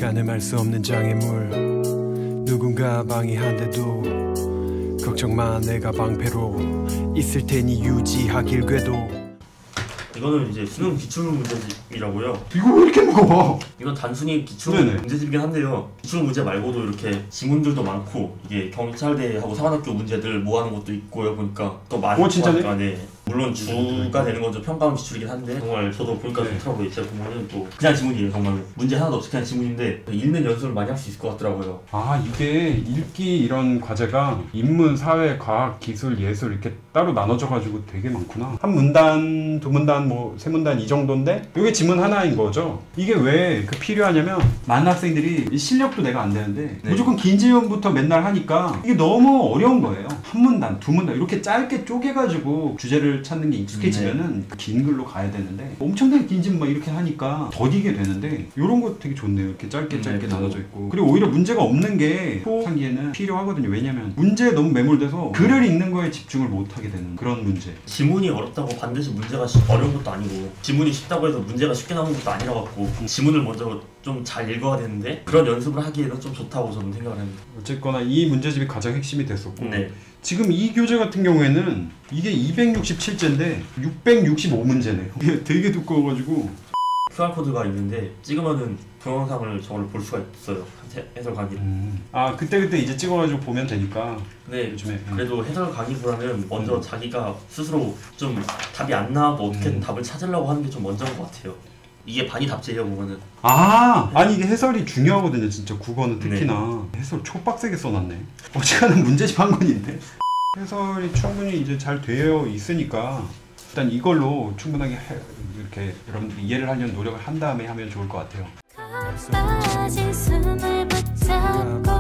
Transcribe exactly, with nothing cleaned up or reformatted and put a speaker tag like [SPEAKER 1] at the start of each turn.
[SPEAKER 1] 가늠할 수 없는 장애물 누군가 방해한데도 걱정마 내가 방패로 있을 테니 유지하길 궤도.
[SPEAKER 2] 이거는 이제 수능 기출 문제집이라고요.
[SPEAKER 3] 이거 왜 이렇게 무거워?
[SPEAKER 2] 이건 단순히 기출
[SPEAKER 3] 네네.
[SPEAKER 2] 문제집이긴 한데요. 기출 문제 말고도 이렇게 지문들도 많고 이게 경찰대하고 사관학교 문제들 모아놓은 것도 있고요. 보니까 또 많이.
[SPEAKER 3] 오, 진짜네?
[SPEAKER 2] 네. 물론 주가 되는 건 좀 평가원 기출이긴 한데 정말 저도 보니까
[SPEAKER 3] 네.
[SPEAKER 2] 좋더라고요. 제가 보면은 또 그냥 지문이에요. 정말 문제 하나도 없이 그냥 지문인데 읽는 연습을 많이 할 수 있을 것 같더라고요.
[SPEAKER 3] 아, 이게 읽기 이런 과제가 인문, 사회, 과학, 기술, 예술 이렇게 따로 나눠져가지고 되게 많구나. 한 문단, 두 문단, 뭐 세 문단 이 정도인데 이게 지문 하나인 거죠. 이게 왜 그 필요하냐면 많은 학생들이 실력도 내가 안 되는데
[SPEAKER 2] 네.
[SPEAKER 3] 무조건 긴 지문부터 맨날 하니까 이게 너무 어려운 거예요. 한 문단, 두 문단 이렇게 짧게 쪼개가지고 주제를 찾는 게 익숙해지면은 네. 긴 글로 가야 되는데 엄청나게 긴 지문 막 이렇게 하니까 더디게 되는데 이런 거 되게 좋네요. 이렇게 짧게 짧게 네, 나눠져 있고 그리고 오히려 문제가 없는 게 초창기에는 필요하거든요. 왜냐면 문제에 너무 매몰돼서 글을 읽는 거에 집중을 못 하게 되는 그런 문제.
[SPEAKER 2] 지문이 어렵다고 반드시 문제가 어려운 것도 아니고 지문이 쉽다고 해서 문제가 쉽게 나오는 것도 아니라 갖고 지문을 먼저 좀 잘 읽어야 되는데 그런 연습을 하기에는 좀 좋다고 저는 생각을 합니다.
[SPEAKER 3] 어쨌거나 이 문제집이 가장 핵심이 됐었고
[SPEAKER 2] 네.
[SPEAKER 3] 지금 이 교재 같은 경우에는 이게 이백육십칠 제인데 육백육십오 문제네요. 이게 되게 두꺼워가지고
[SPEAKER 2] 큐알코드가 있는데 찍으면은 동영상을 저걸 볼 수가 있어요. 해설 강의.
[SPEAKER 3] 음. 아 그때그때 이제 찍어가지고 보면 되니까.
[SPEAKER 2] 네.
[SPEAKER 3] 요즘에 음.
[SPEAKER 2] 그래도 해설 강의보다는 먼저
[SPEAKER 3] 음.
[SPEAKER 2] 자기가 스스로 좀 답이 안 나와도 어떻게든
[SPEAKER 3] 음.
[SPEAKER 2] 답을 찾으려고 하는 게 좀 먼저인 것 같아요. 이게 반이 답제예요 보면은.
[SPEAKER 3] 아 아니 이게 해설이 중요하거든요. 진짜 국어는 특히나.
[SPEAKER 2] 네.
[SPEAKER 3] 해설 초빡세게 써놨네. 어지간한 문제집 한 권인데. 해설이 충분히 이제 잘 되어 있으니까 일단 이걸로 충분하게 해, 이렇게 여러분들이 이해를 하려는 노력을 한 다음에 하면 좋을 것 같아요.